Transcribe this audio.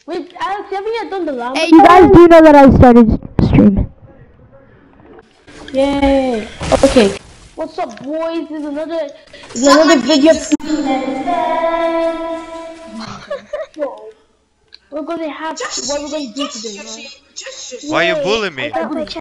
Wait, Alex, haven't you done the llama? Hey, you guys do know that I started streaming. Yay. Okay. What's up, boys? There's another video. We're gonna have what we're gonna do today, right? Why you bullying me?